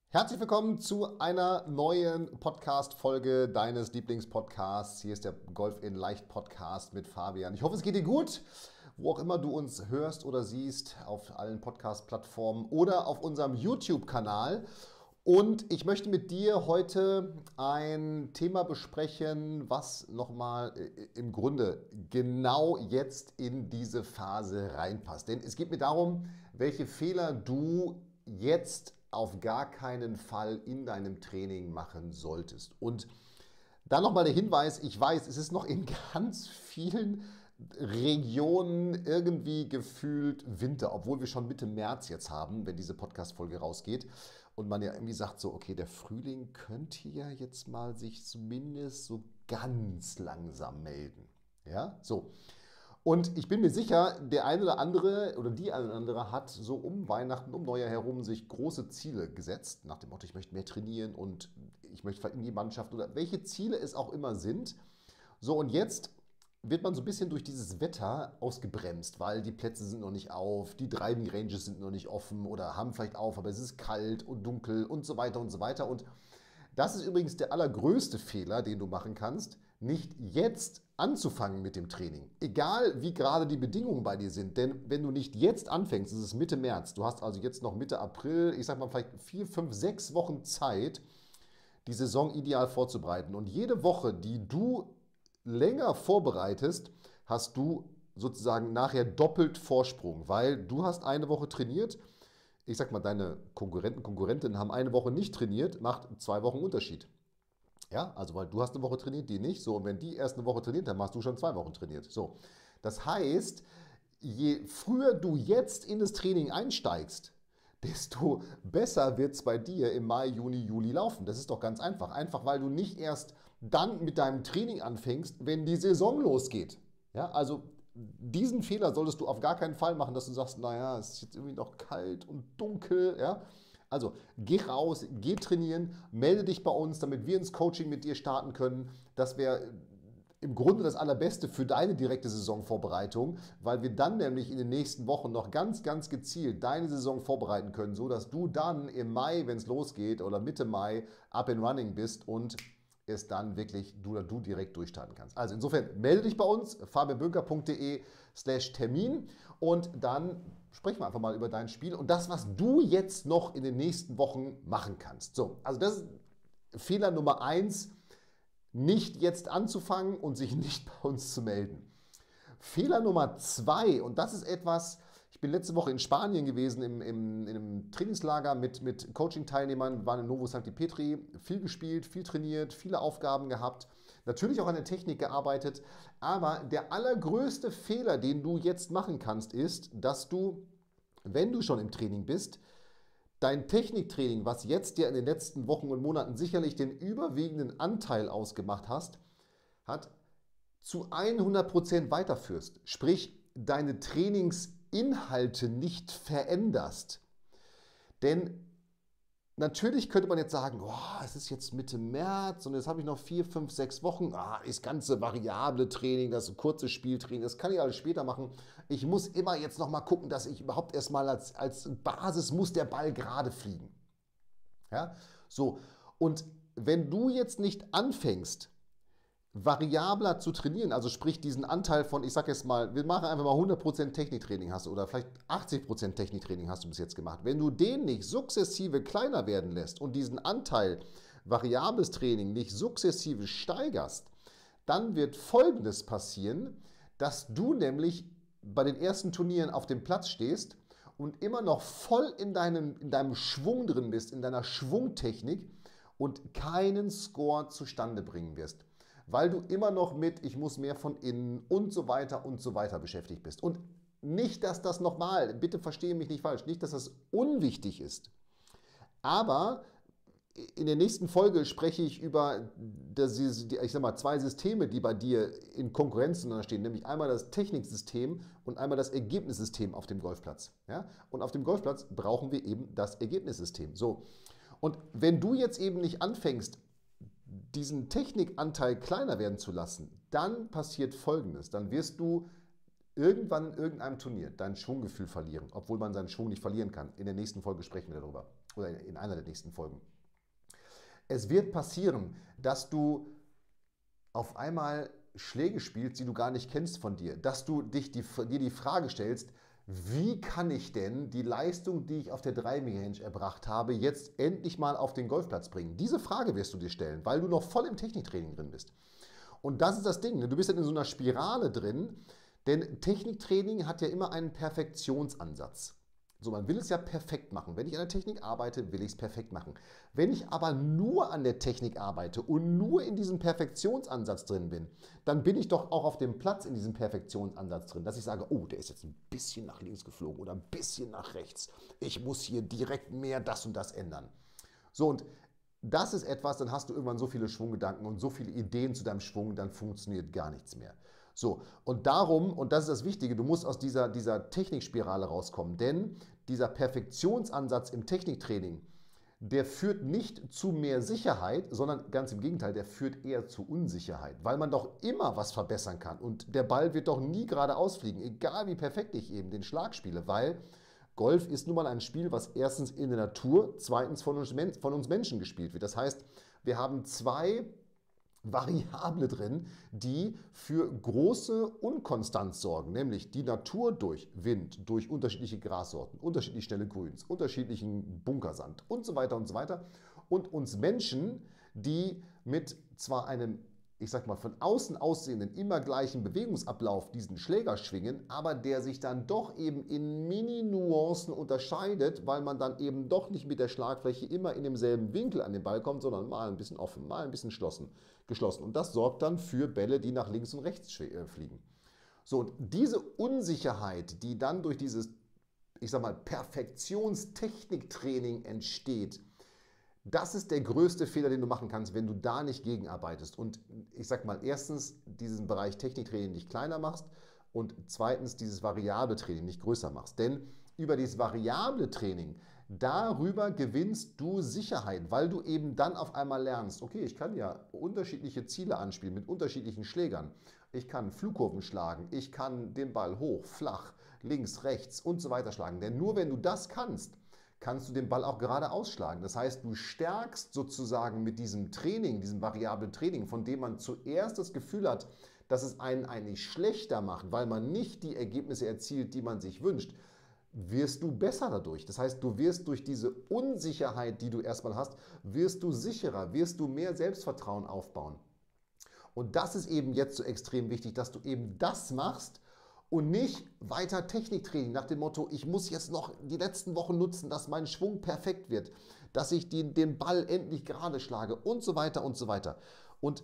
Herzlich willkommen zu einer neuen Podcast-Folge deines Lieblingspodcasts. Hier ist der Golf in Leicht Podcast mit Fabian. Ich hoffe, es geht dir gut, wo auch immer du uns hörst oder siehst, auf allen Podcast-Plattformen oder auf unserem YouTube-Kanal. Und ich möchte mit dir heute ein Thema besprechen, was nochmal im Grunde genau jetzt in diese Phase reinpasst. Denn es geht mir darum, welche Fehler du jetzt auf gar keinen Fall in deinem Training machen solltest. Und dann nochmal der Hinweis, ich weiß, es ist noch in ganz vielen Regionen irgendwie gefühlt Winter, obwohl wir schon Mitte März jetzt haben, wenn diese Podcast-Folge rausgeht. Und man ja irgendwie sagt so, okay, der Frühling könnte ja jetzt mal sich zumindest so ganz langsam melden. Ja, so. Und ich bin mir sicher, der eine oder andere oder die eine oder andere hat so um Weihnachten, um Neujahr herum sich große Ziele gesetzt, nach dem Motto, ich möchte mehr trainieren und ich möchte vielleicht in die Mannschaft oder welche Ziele es auch immer sind. So, und jetzt wird man so ein bisschen durch dieses Wetter ausgebremst, weil die Plätze sind noch nicht auf, die Driving Ranges sind noch nicht offen oder haben vielleicht auf, aber es ist kalt und dunkel und so weiter und so weiter. Und das ist übrigens der allergrößte Fehler, den du machen kannst, nicht jetzt anzufangen mit dem Training. Egal, wie gerade die Bedingungen bei dir sind. Denn wenn du nicht jetzt anfängst, ist es Mitte März, du hast also jetzt noch Mitte April, ich sag mal vielleicht 4, 5, 6 Wochen Zeit, die Saison ideal vorzubereiten. Und jede Woche, die du länger vorbereitest, hast du sozusagen nachher doppelt Vorsprung, weil du hast eine Woche trainiert. Ich sag mal, deine Konkurrentinnen haben eine Woche nicht trainiert, macht 2 Wochen Unterschied. Ja, also weil du hast eine Woche trainiert, die nicht. So, und wenn die erst eine Woche trainiert, dann hast du schon 2 Wochen trainiert. So, das heißt, je früher du jetzt in das Training einsteigst, desto besser wird es bei dir im Mai, Juni, Juli laufen. Das ist doch ganz einfach. Einfach weil du nicht erst dann mit deinem Training anfängst, wenn die Saison losgeht. Ja, also diesen Fehler solltest du auf gar keinen Fall machen, dass du sagst, naja, es ist jetzt irgendwie noch kalt und dunkel. Ja? Also geh raus, geh trainieren, melde dich bei uns, damit wir ins Coaching mit dir starten können. Das wäre im Grunde das Allerbeste für deine direkte Saisonvorbereitung, weil wir dann nämlich in den nächsten Wochen noch ganz, ganz gezielt deine Saison vorbereiten können, so dass du dann im Mai, wenn es losgeht oder Mitte Mai, up and running bist und es dann wirklich du oder du direkt durchstarten kannst. Also insofern melde dich bei uns, fabianbünker.de/Termin und dann sprechen wir einfach mal über dein Spiel und das, was du jetzt noch in den nächsten Wochen machen kannst. So, also das ist Fehler Nummer 1, nicht jetzt anzufangen und sich nicht bei uns zu melden. Fehler Nummer 2, und das ist etwas, ich bin letzte Woche in Spanien gewesen, in einem Trainingslager mit Coaching-Teilnehmern, waren in Novo Sancti Petri, viel gespielt, viel trainiert, viele Aufgaben gehabt, natürlich auch an der Technik gearbeitet, aber der allergrößte Fehler, den du jetzt machen kannst, ist, dass du, wenn du schon im Training bist, dein Techniktraining, was jetzt dir in den letzten Wochen und Monaten sicherlich den überwiegenden Anteil ausgemacht hat, zu 100% weiterführst. Sprich, deine Trainingsinhalte nicht veränderst. Denn natürlich könnte man jetzt sagen, oh, es ist jetzt Mitte März und jetzt habe ich noch 4, 5, 6 Wochen. Das ganze variable Training, das kurze Spieltraining, das kann ich alles später machen. Ich muss immer jetzt noch mal gucken, dass ich überhaupt erstmal als Basis muss der Ball gerade fliegen. Ja, so. Und wenn du jetzt nicht anfängst, variabler zu trainieren, also sprich diesen Anteil von, ich sag jetzt mal, wir machen einfach mal 100% Techniktraining hast du oder vielleicht 80% Techniktraining hast du bis jetzt gemacht. Wenn du den nicht sukzessive kleiner werden lässt und diesen Anteil variables Training nicht sukzessive steigerst, dann wird Folgendes passieren, dass du nämlich bei den ersten Turnieren auf dem Platz stehst und immer noch voll in deinem Schwung drin bist, in deiner Schwungtechnik und keinen Score zustande bringen wirst, weil du immer noch mit, ich muss mehr von innen und so weiter beschäftigt bist. Und nicht, dass das nochmal, bitte verstehe mich nicht falsch, nicht, dass das unwichtig ist, aber in der nächsten Folge spreche ich über ich sag mal, 2 Systeme, die bei dir in Konkurrenz zueinander stehen, nämlich einmal das Techniksystem und einmal das Ergebnissystem auf dem Golfplatz. Ja? Und auf dem Golfplatz brauchen wir eben das Ergebnissystem. So. Und wenn du jetzt eben nicht anfängst, diesen Technikanteil kleiner werden zu lassen, dann passiert Folgendes. Dann wirst du irgendwann in irgendeinem Turnier dein Schwunggefühl verlieren, obwohl man seinen Schwung nicht verlieren kann. In der nächsten Folge sprechen wir darüber. oder in einer der nächsten Folgen. Es wird passieren, dass du auf einmal Schläge spielst, die du gar nicht kennst von dir. Dass du dir die Frage stellst, wie kann ich denn die Leistung, die ich auf der Driving Range erbracht habe, jetzt endlich mal auf den Golfplatz bringen? Diese Frage wirst du dir stellen, weil du noch voll im Techniktraining drin bist. Und das ist das Ding, ne? Du bist dann in so einer Spirale drin, denn Techniktraining hat ja immer einen Perfektionsansatz. So, man will es ja perfekt machen. Wenn ich an der Technik arbeite, will ich es perfekt machen. Wenn ich aber nur an der Technik arbeite und nur in diesem Perfektionsansatz drin bin, dann bin ich doch auch auf dem Platz in diesem Perfektionsansatz drin, dass ich sage, oh, der ist jetzt ein bisschen nach links geflogen oder ein bisschen nach rechts. Ich muss hier direkt mehr das und das ändern. So, und das ist etwas, dann hast du irgendwann so viele Schwunggedanken und so viele Ideen zu deinem Schwung, dann funktioniert gar nichts mehr. So, und darum, und das ist das Wichtige, du musst aus dieser Technikspirale rauskommen, denn dieser Perfektionsansatz im Techniktraining, der führt nicht zu mehr Sicherheit, sondern ganz im Gegenteil, der führt eher zu Unsicherheit, weil man doch immer was verbessern kann und der Ball wird doch nie geradeaus fliegen, egal wie perfekt ich eben den Schlag spiele, weil Golf ist nun mal ein Spiel, was erstens in der Natur, zweitens von uns Menschen gespielt wird. Das heißt, wir haben zwei Variable drin, die für große Unkonstanz sorgen, nämlich die Natur durch Wind, durch unterschiedliche Grassorten, unterschiedlich schnelle Grüns, unterschiedlichen Bunkersand und so weiter und so weiter. Und uns Menschen, die mit zwar einem, ich sag mal, von außen aussehenden, immer gleichen Bewegungsablauf diesen Schläger schwingen, aber der sich dann doch eben in Mini-Nuancen unterscheidet, weil man dann eben doch nicht mit der Schlagfläche immer in demselben Winkel an den Ball kommt, sondern mal ein bisschen offen, mal ein bisschen geschlossen. Und das sorgt dann für Bälle, die nach links und rechts fliegen. So, und diese Unsicherheit, die dann durch dieses, ich sag mal, Perfektionstechniktraining entsteht, das ist der größte Fehler, den du machen kannst, wenn du da nicht gegenarbeitest. Und ich sag mal, erstens diesen Bereich Techniktraining nicht kleiner machst und zweitens dieses variable Training nicht größer machst. Denn über dieses variable Training, darüber gewinnst du Sicherheit, weil du eben dann auf einmal lernst, okay, ich kann ja unterschiedliche Ziele anspielen mit unterschiedlichen Schlägern. Ich kann Flugkurven schlagen, ich kann den Ball hoch, flach, links, rechts und so weiter schlagen. Denn nur wenn du das kannst du den Ball auch gerade ausschlagen. Das heißt, du stärkst sozusagen mit diesem Training, diesem variablen Training, von dem man zuerst das Gefühl hat, dass es einen eigentlich schlechter macht, weil man nicht die Ergebnisse erzielt, die man sich wünscht, wirst du besser dadurch. Das heißt, du wirst durch diese Unsicherheit, die du erstmal hast, wirst du sicherer, wirst du mehr Selbstvertrauen aufbauen. Und das ist eben jetzt so extrem wichtig, dass du eben das machst, und nicht weiter Techniktraining nach dem Motto, ich muss jetzt noch die letzten Wochen nutzen, dass mein Schwung perfekt wird, dass ich den Ball endlich gerade schlage und so weiter und so weiter. Und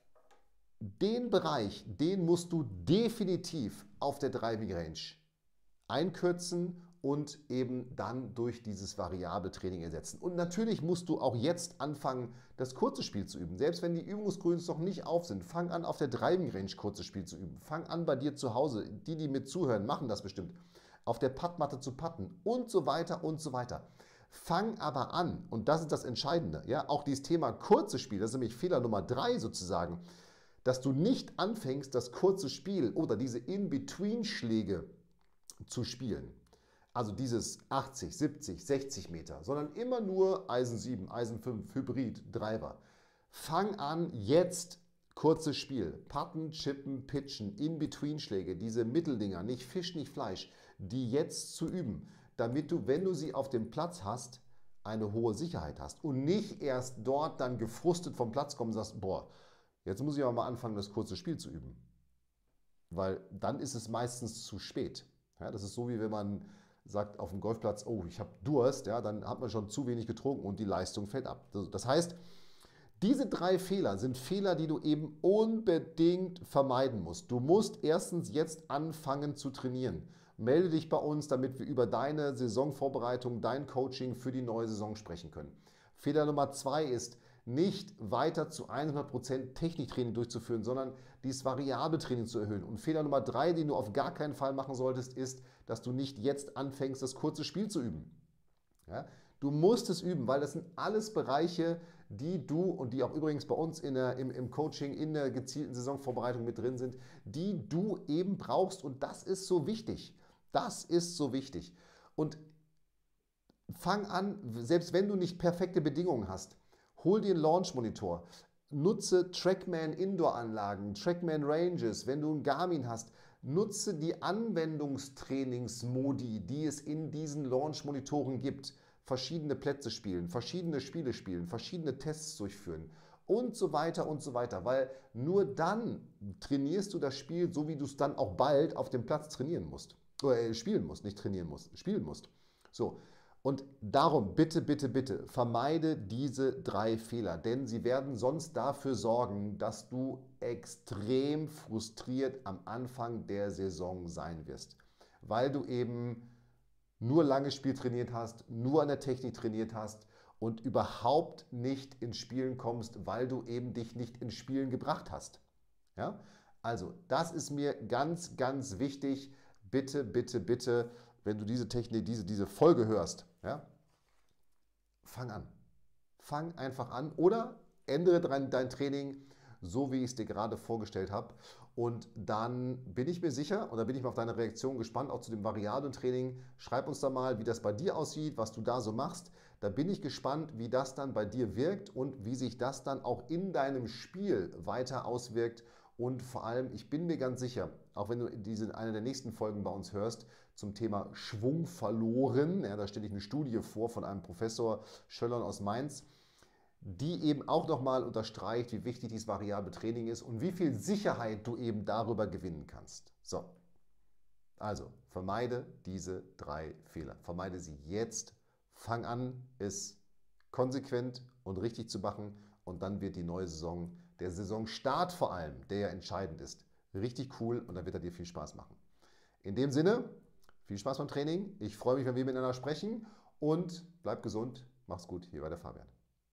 den Bereich, den musst du definitiv auf der Driving Range einkürzen und eben dann durch dieses variable Training ersetzen. Und natürlich musst du auch jetzt anfangen, das kurze Spiel zu üben. Selbst wenn die Übungsgrüns noch nicht auf sind, fang an, auf der Driving Range kurzes Spiel zu üben. Fang an bei dir zu Hause. Die mit zuhören, machen das bestimmt. Auf der Puttmatte zu putten und so weiter und so weiter. Fang aber an, und das ist das Entscheidende, ja, auch dieses Thema kurzes Spiel, das ist nämlich Fehler Nummer 3 sozusagen, dass du nicht anfängst, das kurze Spiel oder diese In-Between-Schläge zu spielen. Also dieses 80, 70, 60 Meter, sondern immer nur Eisen 7, Eisen 5, Hybrid, Driver. Fang an jetzt kurzes Spiel. Putten, Chippen, Pitchen, In-Between-Schläge, diese Mitteldinger, nicht Fisch, nicht Fleisch, die jetzt zu üben, damit du, wenn du sie auf dem Platz hast, eine hohe Sicherheit hast und nicht erst dort dann gefrustet vom Platz kommen und sagst, boah, jetzt muss ich aber mal anfangen, das kurze Spiel zu üben. Weil dann ist es meistens zu spät. Ja, das ist so, wie wenn man sagt auf dem Golfplatz, oh, ich habe Durst, ja, dann hat man schon zu wenig getrunken und die Leistung fällt ab. Das heißt, diese 3 Fehler sind Fehler, die du eben unbedingt vermeiden musst. Du musst erstens jetzt anfangen zu trainieren. Melde dich bei uns, damit wir über deine Saisonvorbereitung, dein Coaching für die neue Saison sprechen können. Fehler Nummer 2 ist, nicht weiter zu 100% Techniktraining durchzuführen, sondern dieses variable Training zu erhöhen. Und Fehler Nummer 3, den du auf gar keinen Fall machen solltest, ist, dass du nicht jetzt anfängst, das kurze Spiel zu üben. Ja? Du musst es üben, weil das sind alles Bereiche, die du und die auch übrigens bei uns im Coaching, in der gezielten Saisonvorbereitung mit drin sind, die du eben brauchst. Und das ist so wichtig. Das ist so wichtig. Und Fang an, selbst wenn du nicht perfekte Bedingungen hast, hol dir einen Launch-Monitor, nutze Trackman Indoor-Anlagen, Trackman Ranges, wenn du einen Garmin hast, nutze die Anwendungstrainingsmodi, die es in diesen Launch-Monitoren gibt. Verschiedene Plätze spielen, verschiedene Spiele spielen, verschiedene Tests durchführen und so weiter, weil nur dann trainierst du das Spiel, so wie du es dann auch bald auf dem Platz trainieren musst. Oder spielen musst, nicht trainieren musst, spielen musst. So, und darum bitte, bitte, bitte vermeide diese 3 Fehler, denn sie werden sonst dafür sorgen, dass du extrem frustriert am Anfang der Saison sein wirst, weil du eben nur langes Spiel trainiert hast, nur an der Technik trainiert hast und überhaupt nicht ins Spielen kommst, weil du eben dich nicht ins Spielen gebracht hast. Ja? Also, das ist mir ganz, ganz wichtig. Bitte, bitte, bitte, wenn du diese Technik, diese Folge hörst, ja, fang an. Fang einfach an oder ändere dein Training so, wie ich es dir gerade vorgestellt habe. Und dann bin ich mir sicher, und da bin ich mal auf deine Reaktion gespannt, auch zu dem variablen Training. Schreib uns da mal, wie das bei dir aussieht, was du da so machst. Da bin ich gespannt, wie das dann bei dir wirkt und wie sich das dann auch in deinem Spiel weiter auswirkt. Und vor allem, ich bin mir ganz sicher, auch wenn du eine der nächsten Folgen bei uns hörst, zum Thema Schwung verloren, ja, da stelle ich eine Studie vor von einem Professor Schöllern aus Mainz, die eben auch nochmal unterstreicht, wie wichtig dieses variable Training ist und wie viel Sicherheit du eben darüber gewinnen kannst. So, also vermeide diese 3 Fehler. Vermeide sie jetzt. Fang an, es konsequent und richtig zu machen und dann wird die neue Saison, der Saisonstart vor allem, der ja entscheidend ist, richtig cool und dann wird er dir viel Spaß machen. In dem Sinne, viel Spaß beim Training. Ich freue mich, wenn wir miteinander sprechen und bleib gesund. Mach's gut. Hier war der Fabian.